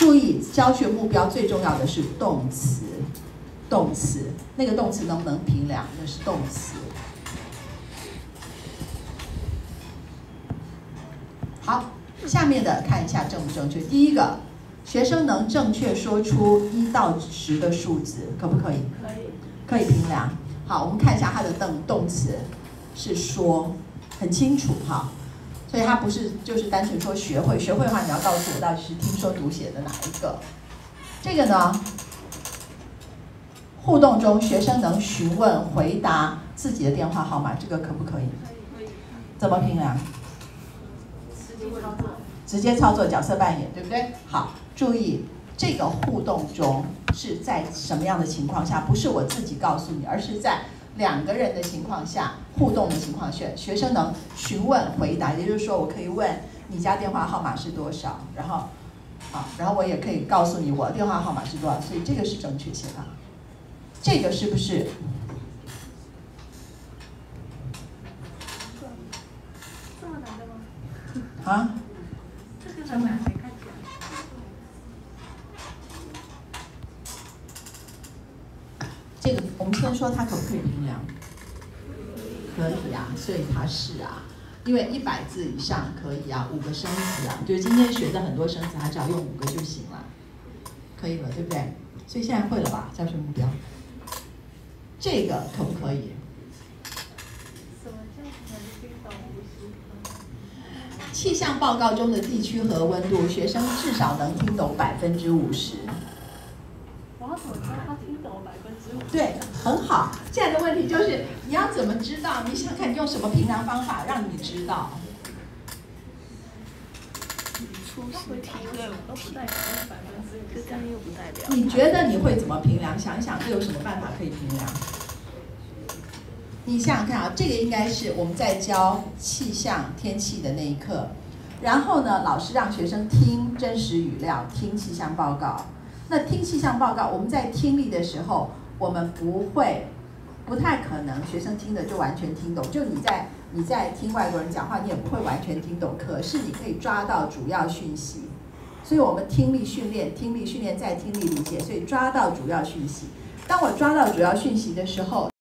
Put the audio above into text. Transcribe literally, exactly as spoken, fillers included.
注意，教学目标最重要的是动词，动词那个动词能不能评量，那是动词。好，下面的看一下正不正确。第一个，学生能正确说出一到十的数字，可不可以？ 可以。 可以评量。好，我们看一下它的动动词是说，很清楚哈。所以它不是就是单纯说学会，学会的话你要告诉我到底是听说读写的哪一个。这个呢，互动中学生能询问回答自己的电话号码，这个可不可以？ 可以。 怎么评量？ 直接操作。 直接操作角色扮演，对不对？好，注意这个互动中是在什么样的情况下？不是我自己告诉你，而是在两个人的情况下，互动的情况下，学生能询问回答，也就是说，我可以问你家电话号码是多少，然后，啊，然后我也可以告诉你我的电话号码是多少，所以这个是正确写法。这个是不是？ 这么难的吗？ 啊？ 这个很难，看起来。 这个我们先说它可不可以评量？可以啊，所以它是啊，因为一百字以上可以啊，五个生词啊，就是今天学的很多生词，它只要用五个就行了，可以了，对不对？所以现在会了吧？教学目标，这个可不可以？ 什么叫能听懂五十？ 气象报告中的地区和温度，学生至少能听懂百分之五十。 我要怎么知道他听懂百分之五？ 对，很好。现在的问题就是你要怎么知道？你想看你用什么评量方法让你知道？ 出题对，都不代表是百分之五，这样又不代表。 你觉得你会怎么评量？想一想，这有什么办法可以评量？你想想看啊，这个应该是我们在教气象天气的那一课，然后呢，老师让学生听真实语料，听气象报告。那听气象报告，我们在听力的时候，我们不会，不太可能学生听的就完全听懂。就你在你在听外国人讲话，你也不会完全听懂，可是你可以抓到主要讯息。所以我们听力训练，听力训练再听力理解，所以抓到主要讯息。当我抓到主要讯息的时候，